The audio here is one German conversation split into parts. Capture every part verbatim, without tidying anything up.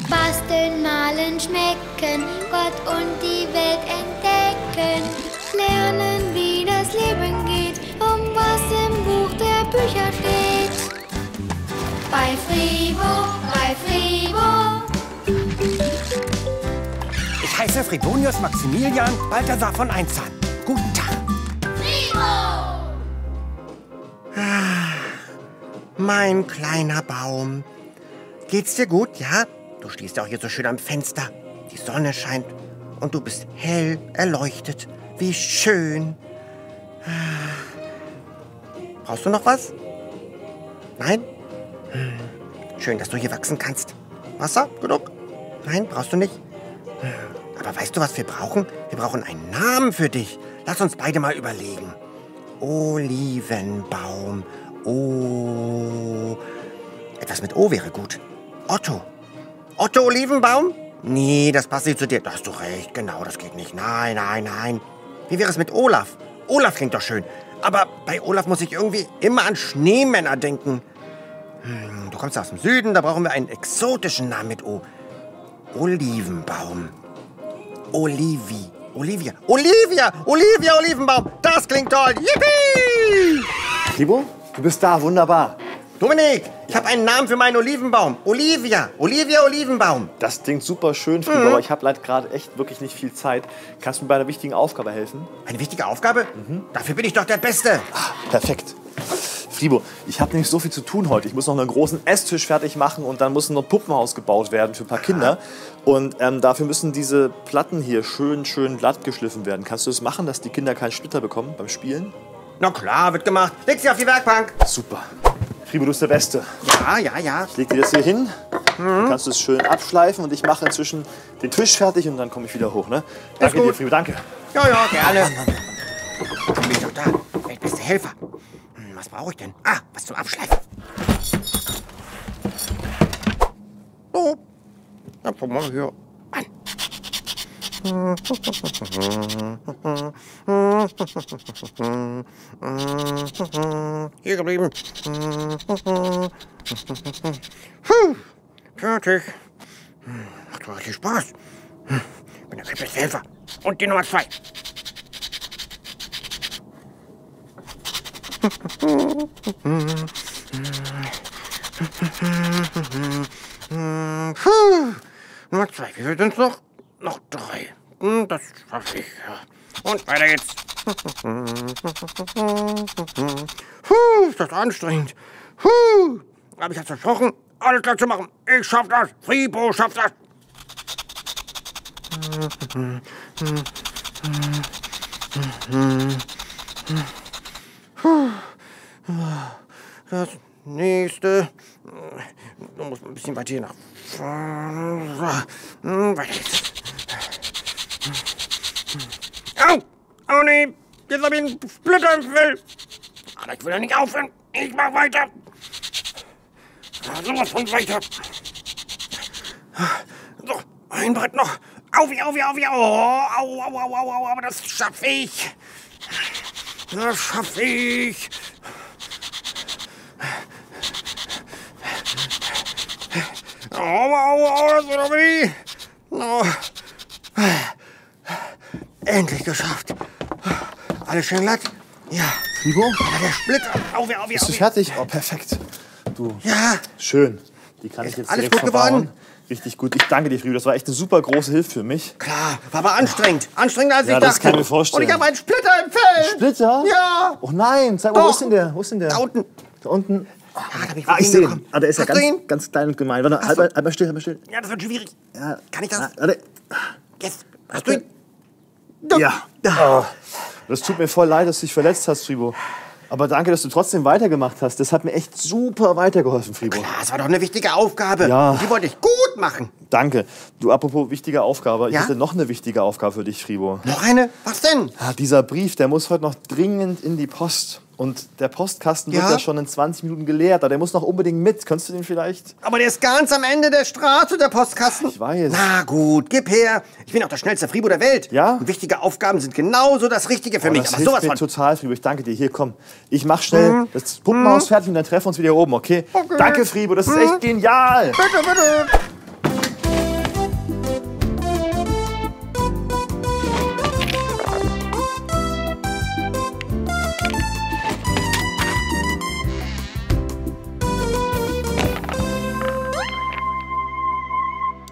Basteln, malen, schmecken, Gott und die Welt entdecken. Lernen, wie das Leben geht, um was im Buch der Bücher steht. Bei Fribo, bei Fribo. Ich heiße Fribonius Maximilian Balthasar von Einzahn. Guten Tag. Fribo! Ah, mein kleiner Baum. Geht's dir gut, ja? Du stehst ja auch hier so schön am Fenster. Die Sonne scheint und du bist hell erleuchtet. Wie schön. Ah. Brauchst du noch was? Nein? Hm. Schön, dass du hier wachsen kannst. Wasser? Genug? Nein, brauchst du nicht? Hm. Aber weißt du, was wir brauchen? Wir brauchen einen Namen für dich. Lass uns beide mal überlegen. Olivenbaum. O. Etwas mit O wäre gut. Otto. Otto Olivenbaum? Nee, das passt nicht zu dir. Da hast du recht. Genau, das geht nicht. Nein, nein, nein. Wie wäre es mit Olaf? Olaf klingt doch schön. Aber bei Olaf muss ich irgendwie immer an Schneemänner denken. Hm, du kommst aus dem Süden, da brauchen wir einen exotischen Namen mit O. Olivenbaum. Olivi. Olivia. Olivia! Olivia Olivenbaum! Das klingt toll! Yippie! Fribo, du bist da. Wunderbar. Dominik, ich habe einen Namen für meinen Olivenbaum. Olivia. Olivia Olivenbaum. Das klingt super schön, Fribo, mhm. aber ich habe leider gerade echt wirklich nicht viel Zeit. Kannst du mir bei einer wichtigen Aufgabe helfen? Eine wichtige Aufgabe? Mhm. Dafür bin ich doch der Beste. Ah, perfekt. Fribo, ich habe nämlich so viel zu tun heute. Ich muss noch einen großen Esstisch fertig machen und dann muss noch ein Puppenhaus gebaut werden für ein paar Kinder. Und ähm, dafür müssen diese Platten hier schön, schön glatt geschliffen werden. Kannst du das machen, dass die Kinder keinen Splitter bekommen beim Spielen? Na klar, wird gemacht. Leg sie auf die Werkbank. Super. Fribo, du bist der Beste. Ja, ja, ja. Ich leg dir das hier hin. Mhm. Dann kannst du es schön abschleifen und ich mache inzwischen den Tisch fertig und dann komme ich wieder hoch. Ne? Danke dir, Fribo, danke. Ja, ja, gerne. Mann, Mann, Mann. Bin ich doch da. Weltbeste Helfer. Hm, was brauche ich denn? Ah, was zum Abschleifen. So. Dann gucken wir mal hier an. Hier geblieben. Puh, fertig. Macht doch richtig Spaß. Ich bin der beste Helfer. Und die Nummer zwei. Puh. Nummer zwei. Wie viel sind's noch? Noch drei. Das schaffe ich. Und weiter geht's. Puh, ist das anstrengend. Puh. Aber ich hab's versprochen, alles klar zu machen. Ich schaff das. Fribo schafft das. Das nächste. Du musst ein bisschen weiter hier nach vorne. Weiter geht's. Au! Oh nee! Jetzt hab ich einen Splitter im Fell! Aber ich will ja nicht aufhören! Ich mach weiter! Sowas von weiter! So, ein Brett noch! Aufi, aufi, aufi! Oh, au, au, au, au, au! Aber das schaff ich! Das schaff ich! Au, au, au! Das tut doch weh! Oh. Endlich geschafft. Alles schön glatt? Ja. Fribo? Aber der Splitter. Auf, auf, auf. Bist du fertig? Oh, perfekt. Du. Ja. Schön. Die kann ich jetzt alles direkt gut verbauen. geworden? Richtig gut. Ich danke dir, Fribo. Das war echt eine super große Hilfe für mich. Klar, war aber anstrengend. Anstrengender als ja, ich dachte. Das kann ich mir vorstellen. Und ich habe einen Splitter im Fell. Splitter? Ja. Oh nein, zeig mal, wo ist denn der? Wo ist denn der? Da unten. Da unten. Ja, da hab ich ah, ich sehe ihn. Ah, der ist Hast ja ganz, ganz klein und gemein. Warte, halt, mal, halt mal still, halt mal still. Ja, das wird schwierig. Ja. Kann ich das? Ah, warte. Jetzt. Hast du ihn? Ja. Oh. Das tut mir voll leid, dass du dich verletzt hast, Fribo. Aber danke, dass du trotzdem weitergemacht hast. Das hat mir echt super weitergeholfen, Fribo. Klar, es war doch eine wichtige Aufgabe. Ja. Und die wollte ich gut machen. Danke. Du, apropos wichtige Aufgabe. Ich ja? hätte noch eine wichtige Aufgabe für dich, Fribo. Noch eine? Was denn? Ja, dieser Brief, der muss heute noch dringend in die Post. Und der Postkasten ja? wird ja schon in zwanzig Minuten geleert. Aber der muss noch unbedingt mit. Könntest du den vielleicht? Aber der ist ganz am Ende der Straße, der Postkasten. Ich weiß. Na gut, gib her. Ich bin auch der schnellste Fribo der Welt. Ja? Und wichtige Aufgaben sind genauso das Richtige für oh, mich. Das Aber hilft sowas mir von. total, Fribo. Ich danke dir. Hier, komm. Ich mach schnell Mhm. das Puppenhaus Mhm. fertig und dann treffen wir uns wieder hier oben, okay? Okay. Danke, Fribo. Das ist Mhm. echt genial. Bitte, bitte.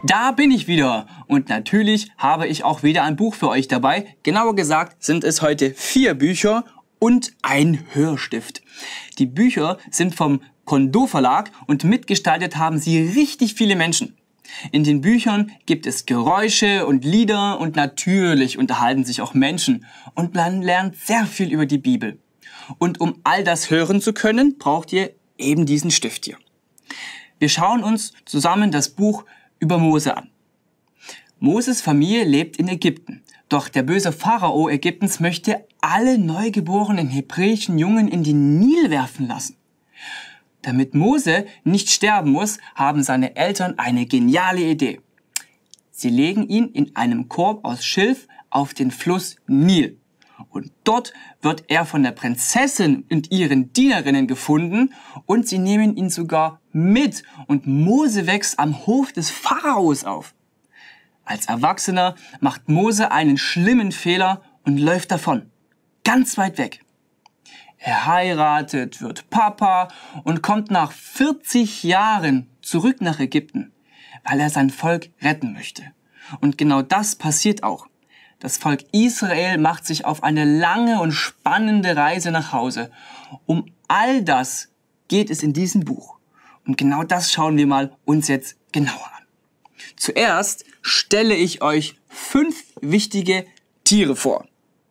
Da bin ich wieder. Und natürlich habe ich auch wieder ein Buch für euch dabei. Genauer gesagt sind es heute vier Bücher und ein Hörstift. Die Bücher sind vom Condot Verlag und mitgestaltet haben sie richtig viele Menschen. In den Büchern gibt es Geräusche und Lieder und natürlich unterhalten sich auch Menschen und man lernt sehr viel über die Bibel. Und um all das hören zu können, braucht ihr eben diesen Stift hier. Wir schauen uns zusammen das Buch über Mose an. Moses Familie lebt in Ägypten. Doch der böse Pharao Ägyptens möchte alle neugeborenen hebräischen Jungen in den Nil werfen lassen. Damit Mose nicht sterben muss, haben seine Eltern eine geniale Idee. Sie legen ihn in einem Korb aus Schilf auf den Fluss Nil. Und dort wird er von der Prinzessin und ihren Dienerinnen gefunden und sie nehmen ihn sogar mit und Mose wächst am Hof des Pharaos auf. Als Erwachsener macht Mose einen schlimmen Fehler und läuft davon, ganz weit weg. Er heiratet, wird Papa und kommt nach vierzig Jahren zurück nach Ägypten, weil er sein Volk retten möchte. Und genau das passiert auch. Das Volk Israel macht sich auf eine lange und spannende Reise nach Hause. Um all das geht es in diesem Buch. Und genau das schauen wir mal uns jetzt genauer an. Zuerst stelle ich euch fünf wichtige Tiere vor.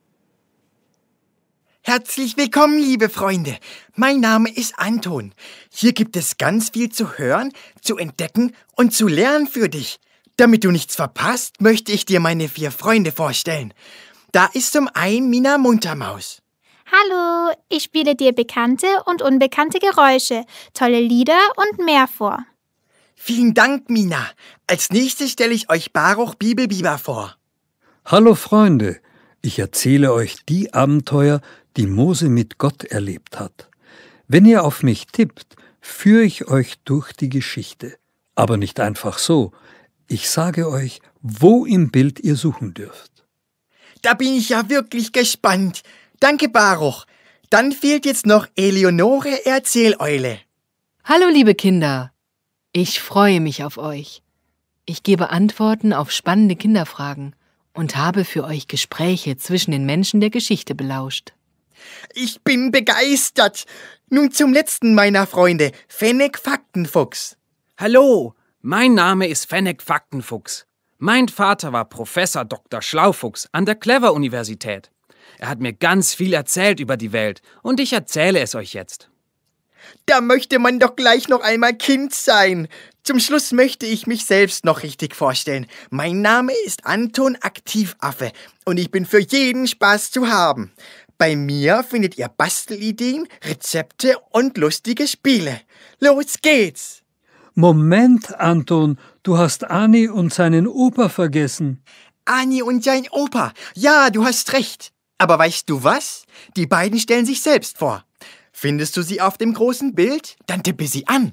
Herzlich willkommen, liebe Freunde. Mein Name ist Anton. Hier gibt es ganz viel zu hören, zu entdecken und zu lernen für dich. Damit du nichts verpasst, möchte ich dir meine vier Freunde vorstellen. Da ist zum einen Mina Muntermaus. Hallo, ich spiele dir bekannte und unbekannte Geräusche, tolle Lieder und mehr vor. Vielen Dank, Mina. Als nächstes stelle ich euch Baruch Bibelbiber vor. Hallo Freunde, ich erzähle euch die Abenteuer, die Mose mit Gott erlebt hat. Wenn ihr auf mich tippt, führe ich euch durch die Geschichte. Aber nicht einfach so. Ich sage euch, wo im Bild ihr suchen dürft. Da bin ich ja wirklich gespannt. Danke, Baruch. Dann fehlt jetzt noch Eleonore Erzähleule. Hallo, liebe Kinder. Ich freue mich auf euch. Ich gebe Antworten auf spannende Kinderfragen und habe für euch Gespräche zwischen den Menschen der Geschichte belauscht. Ich bin begeistert. Nun zum letzten meiner Freunde, Fennek Faktenfuchs. Hallo, mein Name ist Fennek Faktenfuchs. Mein Vater war Professor Doktor Schlaufuchs an der Clever-Universität. Er hat mir ganz viel erzählt über die Welt und ich erzähle es euch jetzt. Da möchte man doch gleich noch einmal Kind sein. Zum Schluss möchte ich mich selbst noch richtig vorstellen. Mein Name ist Anton Aktivaffe und ich bin für jeden Spaß zu haben. Bei mir findet ihr Bastelideen, Rezepte und lustige Spiele. Los geht's! Moment, Anton, du hast Ani und seinen Opa vergessen. Ani und sein Opa. Ja, du hast recht. Aber weißt du was? Die beiden stellen sich selbst vor. Findest du sie auf dem großen Bild? Dann tippe sie an.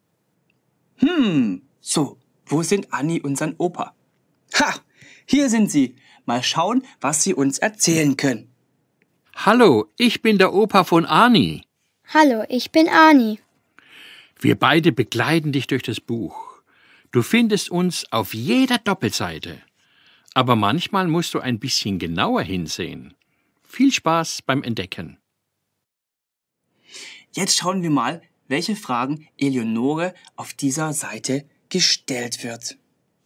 Hm, so, wo sind Anni und sein Opa? Ha, hier sind sie. Mal schauen, was sie uns erzählen können. Hallo, ich bin der Opa von Ani. Hallo, ich bin Ani. Wir beide begleiten dich durch das Buch. Du findest uns auf jeder Doppelseite. Aber manchmal musst du ein bisschen genauer hinsehen. Viel Spaß beim Entdecken. Jetzt schauen wir mal, welche Fragen Eleonore auf dieser Seite gestellt wird.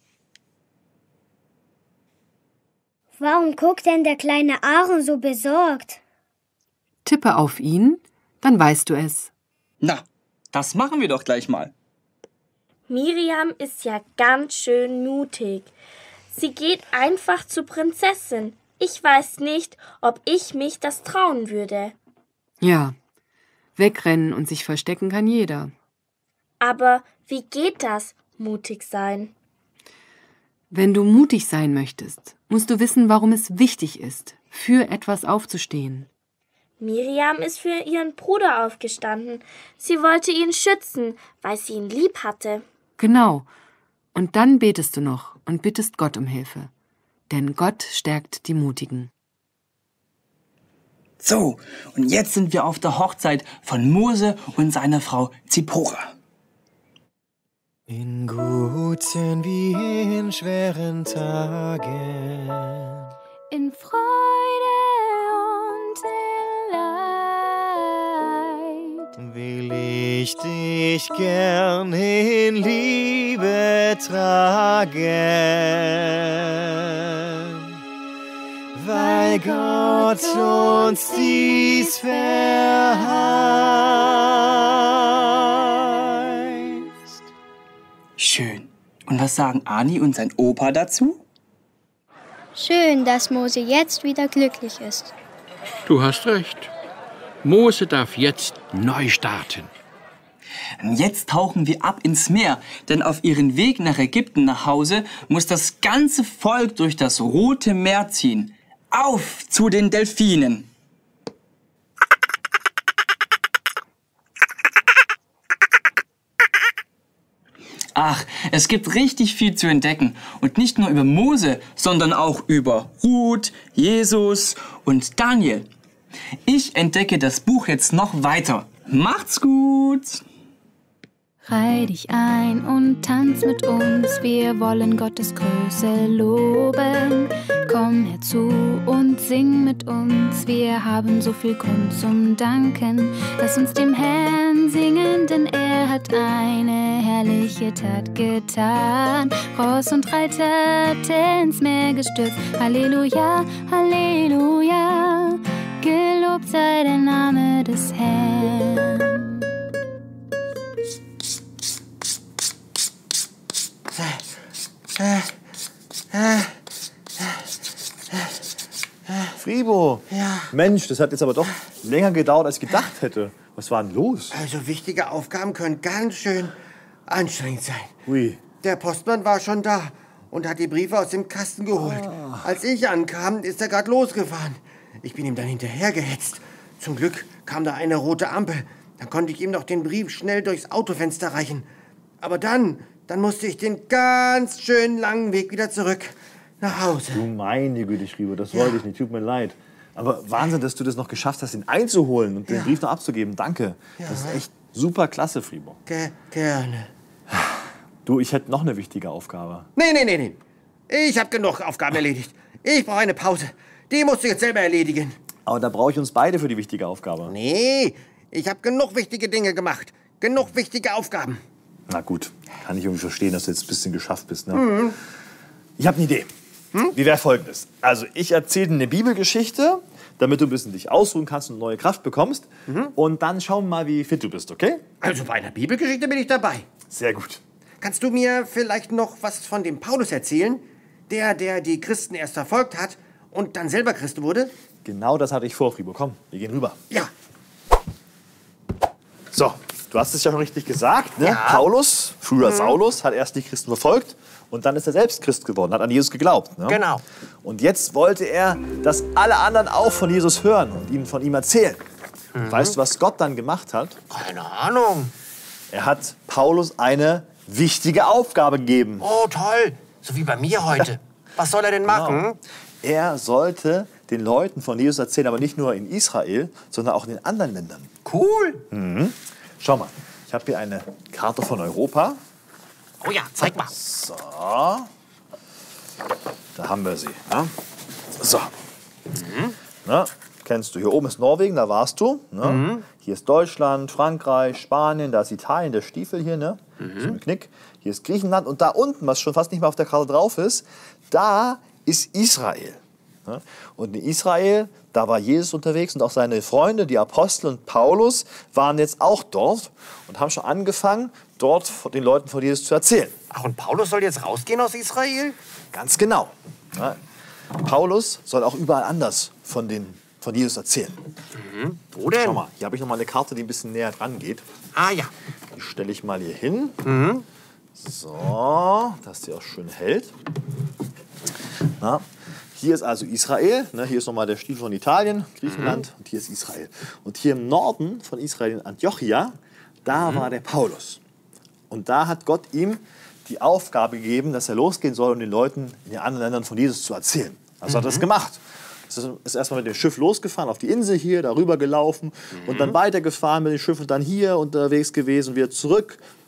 Warum guckt denn der kleine Aaron so besorgt? Tippe auf ihn, dann weißt du es. Na, das machen wir doch gleich mal. Miriam ist ja ganz schön mutig. Sie geht einfach zur Prinzessin. Ich weiß nicht, ob ich mich das trauen würde. Ja, wegrennen und sich verstecken kann jeder. Aber wie geht das, mutig sein? Wenn du mutig sein möchtest, musst du wissen, warum es wichtig ist, für etwas aufzustehen. Miriam ist für ihren Bruder aufgestanden. Sie wollte ihn schützen, weil sie ihn lieb hatte. Genau. Und dann betest du noch und bittest Gott um Hilfe. Denn Gott stärkt die Mutigen. So, und jetzt sind wir auf der Hochzeit von Mose und seiner Frau Zipporah. In guten wie in schweren Tagen, in Freude und in Leid, will ich dich gern in Liebe tragen, weil Gott uns dies verheißt. Schön. Und was sagen Ani und sein Opa dazu? Schön, dass Mose jetzt wieder glücklich ist. Du hast recht. Mose darf jetzt neu starten. Jetzt tauchen wir ab ins Meer, denn auf ihrem Weg nach Ägypten nach Hause muss das ganze Volk durch das Rote Meer ziehen. Auf zu den Delfinen! Ach, es gibt richtig viel zu entdecken. Und nicht nur über Mose, sondern auch über Ruth, Jesus und Daniel. Ich entdecke das Buch jetzt noch weiter. Macht's gut! Reih dich ein und tanz mit uns, wir wollen Gottes Größe loben. Komm herzu und sing mit uns, wir haben so viel Grund zum Danken. Lass uns dem Herrn singen, denn er hat eine herrliche Tat getan. Ross und Reiter ins Meer gestürzt, Halleluja, Halleluja, gelobt sei der Name des Herrn. Fribo, Ja. Mensch, das hat jetzt aber doch länger gedauert, als ich gedacht hätte. Was war denn los? Also wichtige Aufgaben können ganz schön anstrengend sein. Ui. Der Postmann war schon da und hat die Briefe aus dem Kasten geholt. Als ich ankam, ist er gerade losgefahren. Ich bin ihm dann hinterhergehetzt. Zum Glück kam da eine rote Ampel. Dann konnte ich ihm noch den Brief schnell durchs Autofenster reichen. Aber dann, dann musste ich den ganz schön langen Weg wieder zurück nach Hause. Du meine Güte, Fribo, das wollte ich nicht, tut mir leid. Aber Wahnsinn, dass du das noch geschafft hast, ihn einzuholen und Ja. den Brief noch abzugeben. Danke. Ja. Das ist echt super klasse, Fribo. Ge gerne. Du, ich hätte noch eine wichtige Aufgabe. Nee, nee, nee, nee. Ich habe genug Aufgaben erledigt. Ich brauche eine Pause. Die musst du jetzt selber erledigen. Aber da brauche ich uns beide für die wichtige Aufgabe. Nee, ich habe genug wichtige Dinge gemacht. Genug wichtige Aufgaben. Na gut, kann ich irgendwie verstehen, dass du jetzt ein bisschen geschafft bist. Ne? Mhm. Ich habe eine Idee. Hm? Wie wäre Folgendes? Also ich erzähle dir eine Bibelgeschichte, damit du ein bisschen dich ausruhen kannst und neue Kraft bekommst. Mhm. Und dann schauen wir mal, wie fit du bist, okay? Also bei einer Bibelgeschichte bin ich dabei. Sehr gut. Kannst du mir vielleicht noch was von dem Paulus erzählen? Der, der die Christen erst verfolgt hat und dann selber Christ wurde? Genau das hatte ich vor, Fribo. Komm, wir gehen rüber. Ja. So, du hast es ja schon richtig gesagt. Ne? Ja. Paulus, früher Mhm. Saulus, hat erst die Christen verfolgt. Und dann ist er selbst Christ geworden, hat an Jesus geglaubt. Ne? Genau. Und jetzt wollte er, dass alle anderen auch von Jesus hören und ihnen von ihm erzählen. Mhm. Weißt du, was Gott dann gemacht hat? Keine Ahnung. Er hat Paulus eine wichtige Aufgabe gegeben. Oh, toll. So wie bei mir heute. Was soll er denn machen? Genau. Er sollte den Leuten von Jesus erzählen, aber nicht nur in Israel, sondern auch in den anderen Ländern. Cool. Mhm. Schau mal, ich habe hier eine Karte von Europa. Oh ja, zeig mal. So, da haben wir sie. Ne? So, Mhm. ne? Kennst du, hier oben ist Norwegen, da warst du. Ne? Mhm. Hier ist Deutschland, Frankreich, Spanien, da ist Italien, der Stiefel hier, ne? Mhm. So ein Knick. Hier ist Griechenland und da unten, was schon fast nicht mehr auf der Karte drauf ist, da ist Israel. Ne? Und in Israel, da war Jesus unterwegs und auch seine Freunde, die Apostel und Paulus, waren jetzt auch dort und haben schon angefangen, dort den Leuten von Jesus zu erzählen. Ach, und Paulus soll jetzt rausgehen aus Israel? Ganz genau. Ja. Paulus soll auch überall anders von, den, von Jesus erzählen. Mhm. Wo denn? Schau mal, hier habe ich noch mal eine Karte, die ein bisschen näher dran geht. Ah ja. Die stelle ich mal hier hin. Mhm. So, dass die auch schön hält. Na, hier ist also Israel. Ne, hier ist nochmal der Stiefel von Italien, Griechenland. Mhm. Und hier ist Israel. Und hier im Norden von Israel, in Antiochia, da Mhm. war der Paulus. Und da hat Gott ihm die Aufgabe gegeben, dass er losgehen soll, um den Leuten in den anderen Ländern von Jesus zu erzählen. Also hat er das Mhm. gemacht. Er ist erstmal mit dem Schiff losgefahren, auf die Insel hier, darüber gelaufen Mhm. und dann weitergefahren mit dem Schiff und dann hier unterwegs gewesen, wieder zurück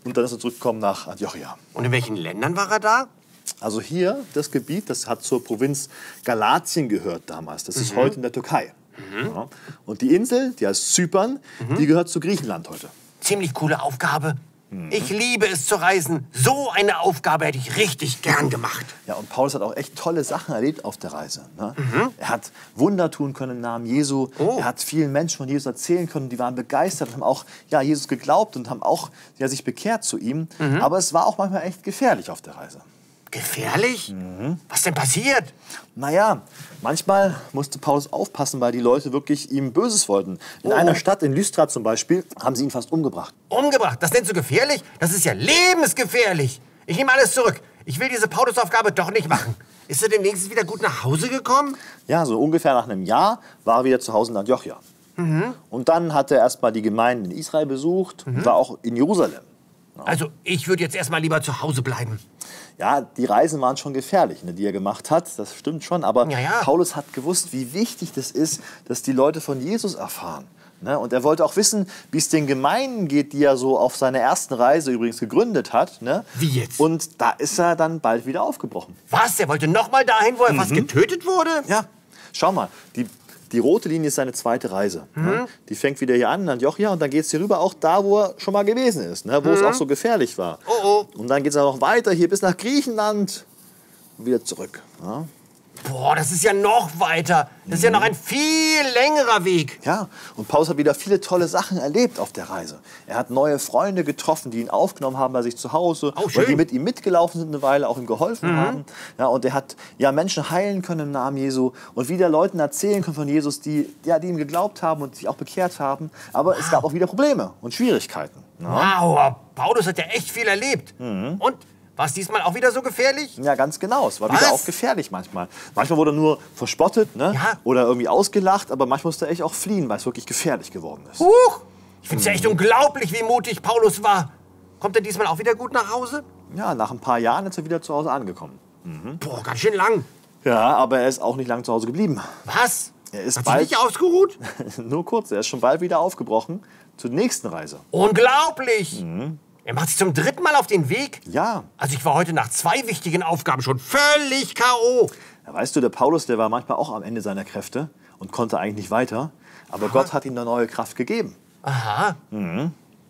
Und dann ist er zurückgekommen nach Antiochia. Und in welchen Ländern war er da? Also hier, das Gebiet, das hat zur Provinz Galatien gehört damals. Das ist Mhm. heute in der Türkei. Mhm. Ja. Und die Insel, die heißt Zypern, mhm. die gehört zu Griechenland heute. Ziemlich coole Aufgabe. Ich liebe es zu reisen. So eine Aufgabe hätte ich richtig gern gemacht. Ja, und Paulus hat auch echt tolle Sachen erlebt auf der Reise. Ne? Mhm. Er hat Wunder tun können im Namen Jesu. Oh. Er hat vielen Menschen von Jesus erzählen können. Die waren begeistert und haben auch ja, Jesus geglaubt und haben auch ja, sich bekehrt zu ihm. Mhm. Aber es war auch manchmal echt gefährlich auf der Reise. Gefährlich? Mhm. Was denn passiert? Naja, manchmal musste Paulus aufpassen, weil die Leute wirklich ihm Böses wollten. In oh. einer Stadt, in Lystra zum Beispiel, haben sie ihn fast umgebracht. Umgebracht? Das nennst du gefährlich? Das ist ja lebensgefährlich. Ich nehme alles zurück. Ich will diese Paulusaufgabe doch nicht machen. Ist er denn wenigstens wieder gut nach Hause gekommen? Ja, so ungefähr nach einem Jahr war er wieder zu Hause in Antiochia. Mhm. Und dann hat er erst mal die Gemeinden in Israel besucht mhm. und war auch in Jerusalem. Ja. Also ich würde jetzt erst mal lieber zu Hause bleiben. Ja, die Reisen waren schon gefährlich, ne, die er gemacht hat, das stimmt schon. Aber ja, ja. Paulus hat gewusst, wie wichtig das ist, dass die Leute von Jesus erfahren. Ne? Und er wollte auch wissen, wie es den Gemeinden geht, die er so auf seiner ersten Reise übrigens gegründet hat. Ne? Wie jetzt? Und da ist er dann bald wieder aufgebrochen. Was? Er wollte noch mal dahin, wo er mhm. fast getötet wurde? Ja, schau mal, die... Die rote Linie ist seine zweite Reise. Mhm. Ne? Die fängt wieder hier an in Antiochia und dann geht es hier rüber, auch da, wo er schon mal gewesen ist, ne? Wo mhm. es auch so gefährlich war. Oh, oh. Und dann geht es noch weiter hier bis nach Griechenland und wieder zurück. Ne? Boah, das ist ja noch weiter. Das ist mhm. ja noch ein viel längerer Weg. Ja, und Paulus hat wieder viele tolle Sachen erlebt auf der Reise. Er hat neue Freunde getroffen, die ihn aufgenommen haben bei sich zu Hause. Oh, oder die mit ihm mitgelaufen sind eine Weile, auch ihm geholfen mhm. haben. Ja, und er hat ja, Menschen heilen können im Namen Jesu und wieder Leuten erzählen können von Jesus, die, ja, die ihm geglaubt haben und sich auch bekehrt haben. Aber wow. es gab auch wieder Probleme und Schwierigkeiten. Ja. Wow, Paulus hat ja echt viel erlebt. Mhm. Und? War es diesmal auch wieder so gefährlich? Ja, ganz genau. Es war Was? wieder auch gefährlich manchmal. Manchmal wurde er nur verspottet, ne? Ja. Oder irgendwie ausgelacht, aber manchmal musste er echt auch fliehen, weil es wirklich gefährlich geworden ist. Huch! Ich finde es ja echt unglaublich, wie mutig Paulus war. Kommt er diesmal auch wieder gut nach Hause? Ja, nach ein paar Jahren ist er wieder zu Hause angekommen. Mhm. Boah, ganz schön lang. Ja, aber er ist auch nicht lange zu Hause geblieben. Was? Er ist Hat bald sich nicht ausgeruht? Nur kurz, er ist schon bald wieder aufgebrochen zur nächsten Reise. Unglaublich! Mhm. Er macht sich zum dritten Mal auf den Weg? Ja. Also ich war heute nach zwei wichtigen Aufgaben schon völlig K O Ja, weißt du, der Paulus, der war manchmal auch am Ende seiner Kräfte und konnte eigentlich nicht weiter. Aber Aha. Gott hat ihm eine neue Kraft gegeben. Aha. Mhm.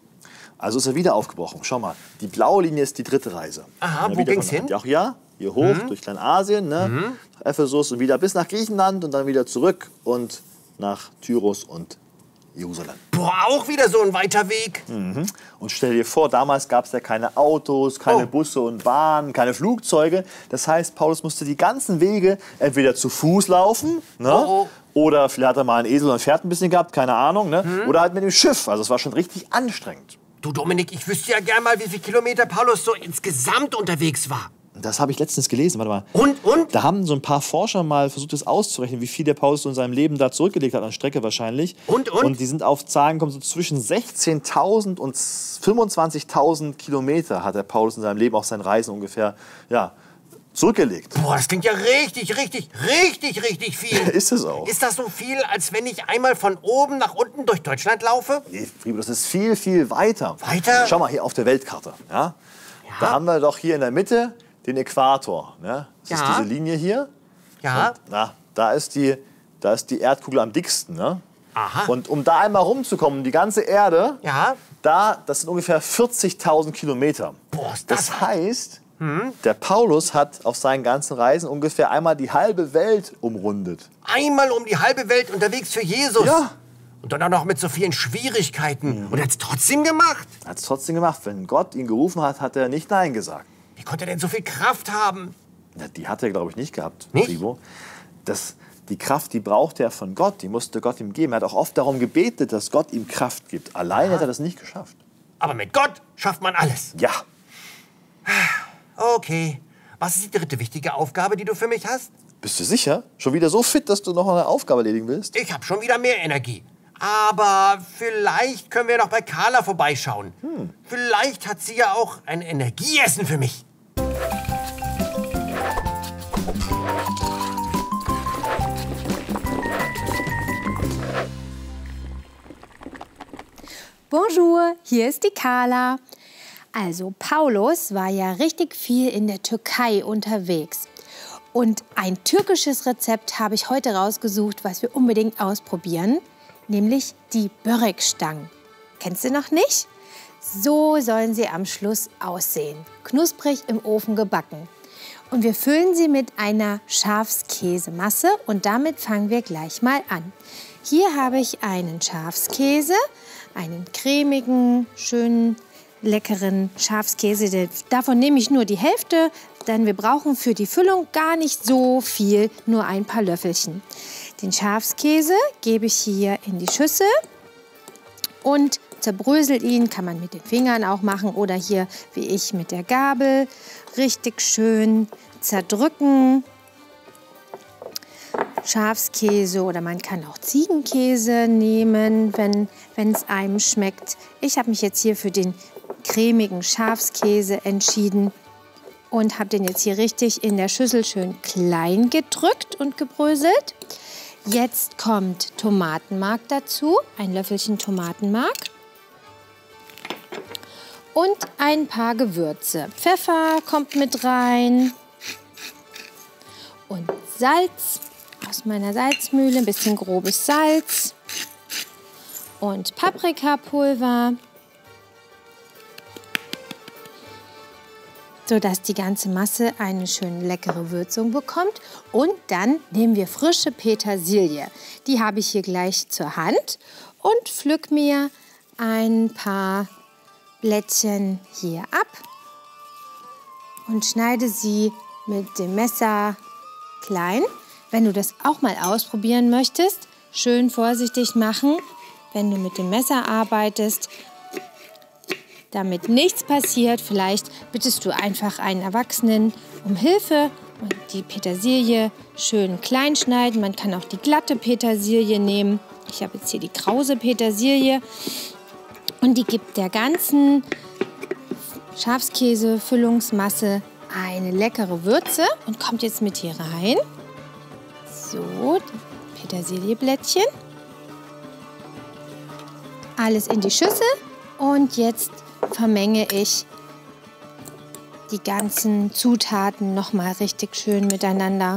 Also ist er wieder aufgebrochen. Schau mal, die blaue Linie ist die dritte Reise. Aha, wo ging's hin? Ja, hier hoch, mhm. durch Kleinasien, ne? Mhm. nach Ephesus und wieder bis nach Griechenland und dann wieder zurück und nach Tyros und Jerusalem. Boah, auch wieder so ein weiter Weg. Mhm. Und stell dir vor, damals gab es ja keine Autos, keine Oh. Busse und Bahnen, keine Flugzeuge. Das heißt, Paulus musste die ganzen Wege entweder zu Fuß laufen, ne? Oh, oh. oder vielleicht hat er mal einen Esel und ein Pferd ein bisschen gehabt, keine Ahnung, ne? Mhm. oder halt mit dem Schiff. Also es war schon richtig anstrengend. Du Dominik, ich wüsste ja gern mal, wie viele Kilometer Paulus so insgesamt unterwegs war. Das habe ich letztens gelesen, warte mal. Und, und? Da haben so ein paar Forscher mal versucht, das auszurechnen, wie viel der Paulus so in seinem Leben da zurückgelegt hat an Strecke wahrscheinlich. Und, und? Und die sind auf Zahlen gekommen, so zwischen sechzehntausend und fünfundzwanzigtausend Kilometer hat der Paulus in seinem Leben auf seinen Reisen ungefähr, ja, zurückgelegt. Boah, das klingt ja richtig, richtig, richtig, richtig viel. Ist es auch. Ist das so viel, als wenn ich einmal von oben nach unten durch Deutschland laufe? Nee, Fribo, das ist viel, viel weiter. Weiter? Schau mal hier auf der Weltkarte. Ja? Ja. Da haben wir doch hier in der Mitte den Äquator. Ne? Das Ja. ist diese Linie hier. Ja. Und, na, da ist, die, da ist die Erdkugel am dicksten. Ne? Aha. Und um da einmal rumzukommen, die ganze Erde, Ja. da, das sind ungefähr vierzigtausend Kilometer. Boah, ist das... Das heißt, der Paulus hat auf seinen ganzen Reisen ungefähr einmal die halbe Welt umrundet. Einmal um die halbe Welt unterwegs für Jesus. Ja. Und dann auch noch mit so vielen Schwierigkeiten. Und er hat es trotzdem gemacht. Er hat es trotzdem gemacht. Wenn Gott ihn gerufen hat, hat er nicht Nein gesagt. Wie konnte er denn so viel Kraft haben? Ja, die hat er, glaube ich, nicht gehabt, Nicht? Fribo. Das, die Kraft, die brauchte er von Gott. Die musste Gott ihm geben. Er hat auch oft darum gebetet, dass Gott ihm Kraft gibt. Allein hat er das nicht geschafft. Aber mit Gott schafft man alles. Ja. Okay. Was ist die dritte wichtige Aufgabe, die du für mich hast? Bist du sicher? Schon wieder so fit, dass du noch eine Aufgabe erledigen willst? Ich habe schon wieder mehr Energie. Aber vielleicht können wir noch bei Carla vorbeischauen. Hm. Vielleicht hat sie ja auch ein Energieessen für mich. Bonjour, hier ist die Carla. Also Paulus war ja richtig viel in der Türkei unterwegs. Und ein türkisches Rezept habe ich heute rausgesucht, was wir unbedingt ausprobieren, nämlich die Börekstangen. Kennst du noch nicht? So sollen sie am Schluss aussehen. Knusprig im Ofen gebacken. Und wir füllen sie mit einer Schafskäsemasse und damit fangen wir gleich mal an. Hier habe ich einen Schafskäse, einen cremigen, schönen, leckeren Schafskäse. Davon nehme ich nur die Hälfte, denn wir brauchen für die Füllung gar nicht so viel, nur ein paar Löffelchen. Den Schafskäse gebe ich hier in die Schüssel und zerbröselt ihn, kann man mit den Fingern auch machen oder hier wie ich mit der Gabel. Richtig schön zerdrücken. Schafskäse oder man kann auch Ziegenkäse nehmen, wenn es einem schmeckt. Ich habe mich jetzt hier für den cremigen Schafskäse entschieden und habe den jetzt hier richtig in der Schüssel schön klein gedrückt und gebröselt. Jetzt kommt Tomatenmark dazu, ein Löffelchen Tomatenmark und ein paar Gewürze. Pfeffer kommt mit rein und Salz aus meiner Salzmühle, ein bisschen grobes Salz und Paprikapulver, sodass die ganze Masse eine schön leckere Würzung bekommt. Und dann nehmen wir frische Petersilie. Die habe ich hier gleich zur Hand und pflück mir ein paar Blättchen hier ab und schneide sie mit dem Messer klein. Wenn du das auch mal ausprobieren möchtest, schön vorsichtig machen, wenn du mit dem Messer arbeitest, damit nichts passiert. Vielleicht bittest du einfach einen Erwachsenen um Hilfe und die Petersilie schön klein schneiden. Man kann auch die glatte Petersilie nehmen. Ich habe jetzt hier die krause Petersilie und die gibt der ganzen Schafskäse-Füllungsmasse eine leckere Würze und kommt jetzt mit hier rein. So, die Petersilieblättchen. Alles in die Schüssel und jetzt vermenge ich die ganzen Zutaten noch mal richtig schön miteinander.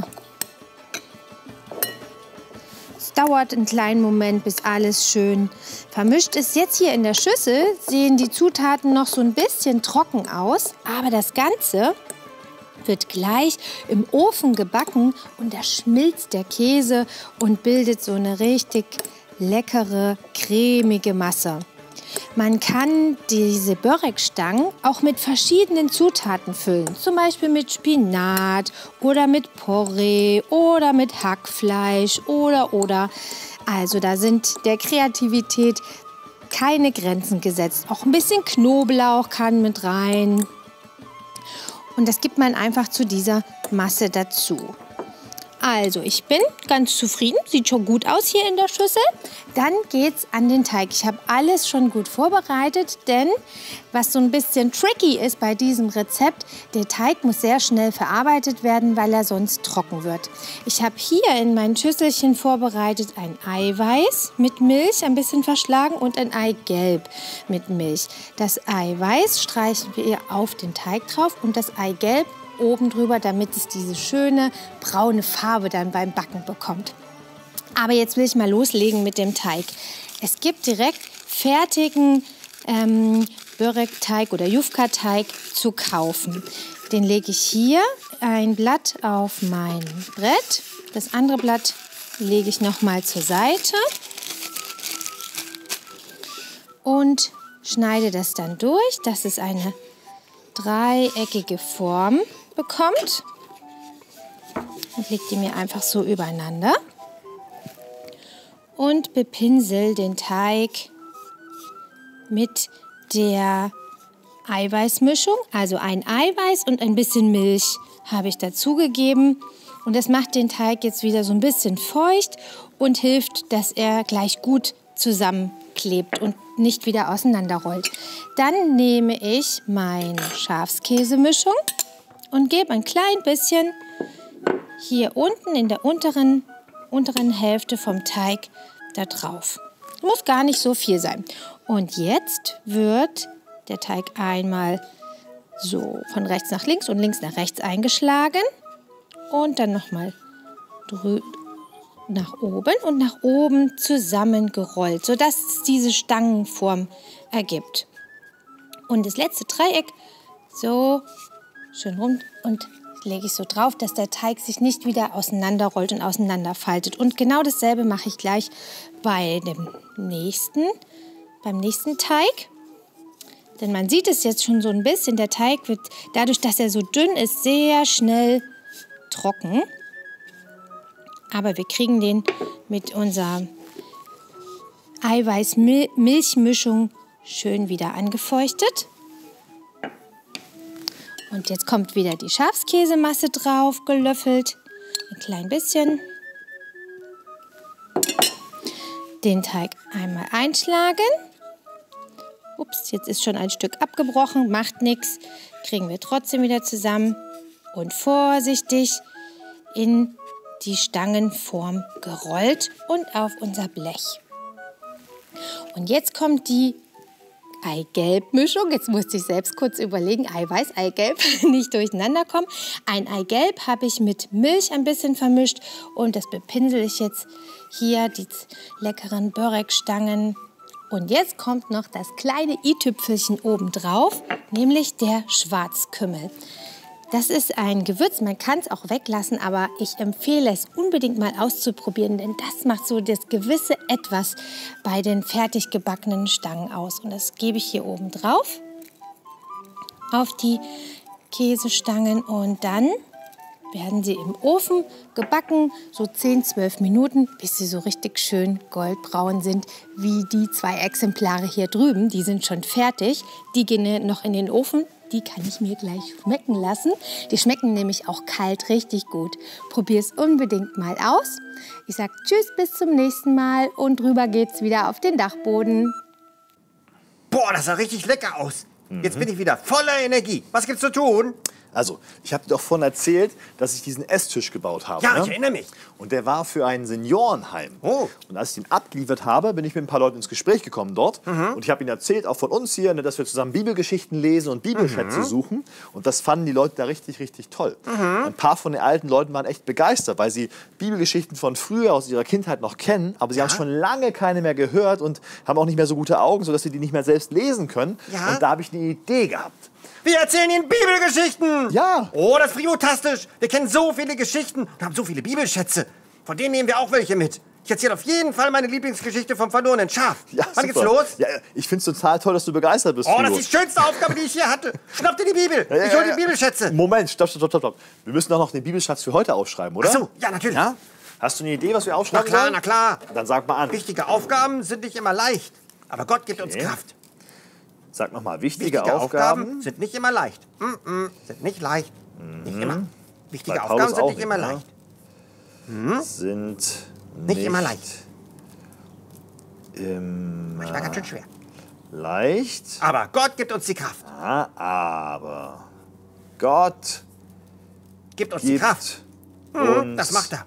Es dauert einen kleinen Moment, bis alles schön vermischt ist. Jetzt hier in der Schüssel sehen die Zutaten noch so ein bisschen trocken aus, aber das Ganze wird gleich im Ofen gebacken und da schmilzt der Käse und bildet so eine richtig leckere, cremige Masse. Man kann diese Börekstangen auch mit verschiedenen Zutaten füllen. Zum Beispiel mit Spinat oder mit Porree oder mit Hackfleisch oder oder. Also da sind der Kreativität keine Grenzen gesetzt. Auch ein bisschen Knoblauch kann mit rein. Und das gibt man einfach zu dieser Masse dazu. Also, ich bin ganz zufrieden. Sieht schon gut aus hier in der Schüssel. Dann geht's an den Teig. Ich habe alles schon gut vorbereitet, denn was so ein bisschen tricky ist bei diesem Rezept, der Teig muss sehr schnell verarbeitet werden, weil er sonst trocken wird. Ich habe hier in mein Schüsselchen vorbereitet ein Eiweiß mit Milch, ein bisschen verschlagen, und ein Eigelb mit Milch. Das Eiweiß streichen wir auf den Teig drauf und das Eigelb oben drüber, damit es diese schöne braune Farbe dann beim Backen bekommt. Aber jetzt will ich mal loslegen mit dem Teig. Es gibt direkt fertigen ähm, Börek-Teig oder Jufka-Teig zu kaufen. Den lege ich hier ein Blatt auf mein Brett. Das andere Blatt lege ich noch mal zur Seite und schneide das dann durch, dass es eine dreieckige Form bekommt und lege die mir einfach so übereinander und bepinsel den Teig mit der Eiweißmischung. Also ein Eiweiß und ein bisschen Milch habe ich dazugegeben und das macht den Teig jetzt wieder so ein bisschen feucht und hilft, dass er gleich gut zusammenklebt und nicht wieder auseinanderrollt. Dann nehme ich meine Schafskäsemischung und gebe ein klein bisschen hier unten in der unteren, unteren Hälfte vom Teig da drauf. Muss gar nicht so viel sein. Und jetzt wird der Teig einmal so von rechts nach links und links nach rechts eingeschlagen. Und dann nochmal nach oben und nach oben zusammengerollt, sodass es diese Stangenform ergibt. Und das letzte Dreieck so schön rum und lege ich so drauf, dass der Teig sich nicht wieder auseinanderrollt und auseinanderfaltet. Und genau dasselbe mache ich gleich bei dem nächsten, beim nächsten Teig. Denn man sieht es jetzt schon so ein bisschen, der Teig wird dadurch, dass er so dünn ist, sehr schnell trocken. Aber wir kriegen den mit unserer Eiweiß-Milchmischung schön wieder angefeuchtet. Und jetzt kommt wieder die Schafskäsemasse drauf, gelöffelt. Ein klein bisschen. Den Teig einmal einschlagen. Ups, jetzt ist schon ein Stück abgebrochen, macht nichts. Kriegen wir trotzdem wieder zusammen. Und vorsichtig in die Stangenform gerollt und auf unser Blech. Und jetzt kommt die Eigelb-Mischung. Jetzt musste ich selbst kurz überlegen, Eiweiß, Eigelb, nicht durcheinander kommen. Ein Eigelb habe ich mit Milch ein bisschen vermischt und das bepinsel ich jetzt hier, die leckeren Börek-Stangen. Und jetzt kommt noch das kleine i-Tüpfelchen obendrauf, nämlich der Schwarzkümmel. Das ist ein Gewürz, man kann es auch weglassen, aber ich empfehle es unbedingt mal auszuprobieren, denn das macht so das gewisse Etwas bei den fertig gebackenen Stangen aus. Und das gebe ich hier oben drauf auf die Käsestangen und dann werden sie im Ofen gebacken, so zehn, zwölf Minuten, bis sie so richtig schön goldbraun sind, wie die zwei Exemplare hier drüben. Die sind schon fertig, die gehen noch in den Ofen. Die kann ich mir gleich schmecken lassen. Die schmecken nämlich auch kalt richtig gut. Probier es unbedingt mal aus. Ich sage tschüss, bis zum nächsten Mal und rüber geht's wieder auf den Dachboden. Boah, das sah richtig lecker aus. Mhm. Jetzt bin ich wieder voller Energie. Was gibt's zu tun? Also, ich habe dir doch vorhin erzählt, dass ich diesen Esstisch gebaut habe. Ja, ne? ich erinnere mich. Und der war für ein Seniorenheim. Oh. Und als ich den abgeliefert habe, bin ich mit ein paar Leuten ins Gespräch gekommen dort. Mhm. Und ich habe ihnen erzählt, auch von uns hier, ne, dass wir zusammen Bibelgeschichten lesen und Bibelschätze mhm. suchen. Und das fanden die Leute da richtig, richtig toll. Mhm. Ein paar von den alten Leuten waren echt begeistert, weil sie Bibelgeschichten von früher aus ihrer Kindheit noch kennen. Aber sie ja. haben schon lange keine mehr gehört und haben auch nicht mehr so gute Augen, sodass sie die nicht mehr selbst lesen können. Ja. Und da habe ich eine Idee gehabt. Wir erzählen Ihnen Bibelgeschichten. Ja. Oh, das ist fantastisch. Wir kennen so viele Geschichten und haben so viele Bibelschätze. Von denen nehmen wir auch welche mit. Ich erzähle auf jeden Fall meine Lieblingsgeschichte vom verlorenen Schaf. Ja, Wann super. geht's los? Ja, ich finde es total toll, dass du begeistert bist. Oh, das ist die schönste Aufgabe, die ich hier hatte. Schnapp dir die Bibel. Ja, ich hol ja, die Bibelschätze. Moment, stopp, stopp, stopp, stopp. Wir müssen doch noch den Bibelschatz für heute aufschreiben, oder? Ach so, ja, natürlich. Ja? Hast du eine Idee, was wir aufschreiben Na klar, sollen? na klar. Dann sag mal an. Wichtige Aufgaben sind nicht immer leicht. Aber Gott gibt okay. uns Kraft. Sag noch mal, wichtige, wichtige Aufgaben, Aufgaben sind nicht immer leicht. Mm -mm, sind nicht leicht. Mhm. Nicht immer. Wichtige Bei Aufgaben Paulus sind auch nicht immer nicht, leicht. Hm? Sind nicht, nicht immer leicht. Immer das war ganz schön schwer. Leicht. Aber Gott gibt uns die Kraft. Ah, aber Gott gibt uns gibt die Kraft. Hm, das macht er.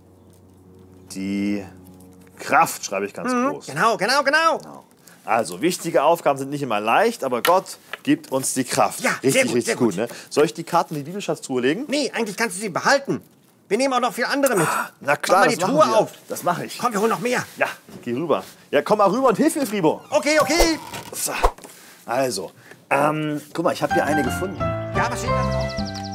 Die Kraft schreibe ich ganz hm, groß. Genau, genau, genau. genau. Also, wichtige Aufgaben sind nicht immer leicht, aber Gott gibt uns die Kraft. Ja, richtig, sehr gut, richtig sehr gut. gut. Ne? Soll ich die Karten in die Bibelschatztruhe legen? Nee, eigentlich kannst du sie behalten. Wir nehmen auch noch viele andere mit. Ah, na klar, mach mal die das Truhe machen wir. auf. Das mache ich. Komm, wir holen noch mehr. Ja, geh rüber. Ja, komm mal rüber und hilf mir, Fribo. Okay, okay. So. Also, ähm, guck mal, ich habe hier eine gefunden. Ja, was steht da drauf?